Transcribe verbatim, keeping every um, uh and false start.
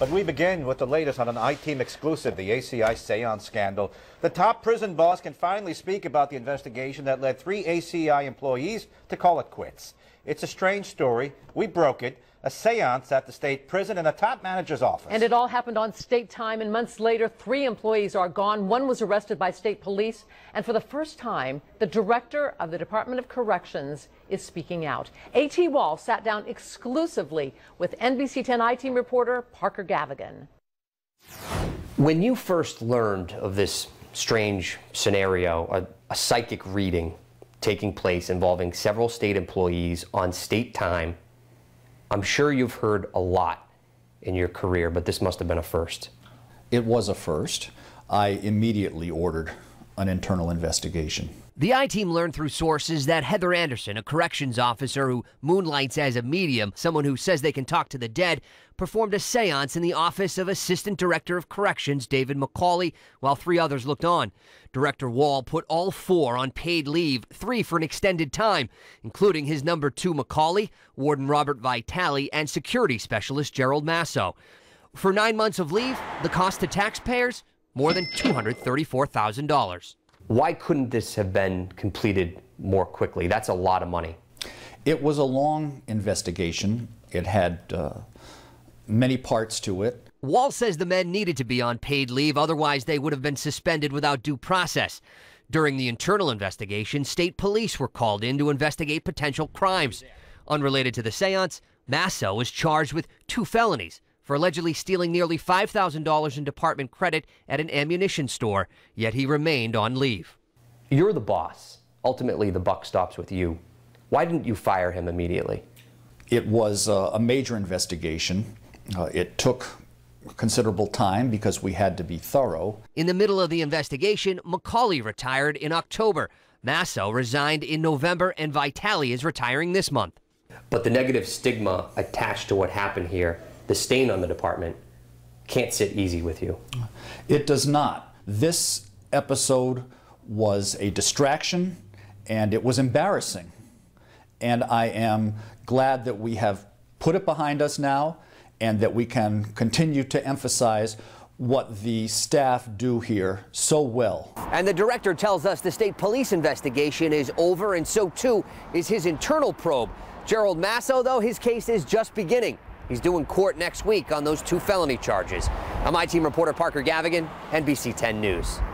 But we begin with the latest on an I-Team exclusive, the A C I seance scandal. The top prison boss can finally speak about the investigation that led three A C I employees to call it quits. It's a strange story. We broke it. A seance at the state prison in a top manager's office. And it all happened on state time, and months later, three employees are gone. One was arrested by state police, and for the first time, the director of the Department of Corrections is speaking out. A T Wall sat down exclusively with N B C ten I-Team reporter Parker Gavigan. When you first learned of this strange scenario, a, a psychic reading taking place involving several state employees on state time, I'm sure you've heard a lot in your career, but this must have been a first. It was a first. I immediately ordered an internal investigation. The I-Team learned through sources that Heather Anderson, a corrections officer who moonlights as a medium, someone who says they can talk to the dead, performed a seance in the office of Assistant Director of Corrections David McCauley, while three others looked on. Director Wall put all four on paid leave, three for an extended time, including his number two McCauley, Warden Robert Vitale, and Security Specialist Gerald Masso. For nine months of leave, the cost to taxpayers, more than two hundred thirty-four thousand dollars. Why couldn't this have been completed more quickly? That's a lot of money. It was a long investigation. It had uh, many parts to it. Wall says the men needed to be on paid leave, otherwise they would have been suspended without due process. During the internal investigation, state police were called in to investigate potential crimes. Unrelated to the seance, Masso was charged with two felonies for allegedly stealing nearly five thousand dollars in department credit at an ammunition store, yet he remained on leave. You're the boss. Ultimately, the buck stops with you. Why didn't you fire him immediately? It was uh, a major investigation. Uh, it took considerable time because we had to be thorough. In the middle of the investigation, McCauley retired in October. Masso resigned in November, and Vitale is retiring this month. But the negative stigma attached to what happened here, the stain on the department, can't sit easy with you. It does not. This episode was a distraction, and it was embarrassing. And I am glad that we have put it behind us now, and that we can continue to emphasize what the staff do here so well. And the director tells us the state police investigation is over, and so too is his internal probe. Gerald Masso, though, his case is just beginning. He's due in court next week on those two felony charges. I'm I-Team reporter Parker Gavigan, N B C ten News.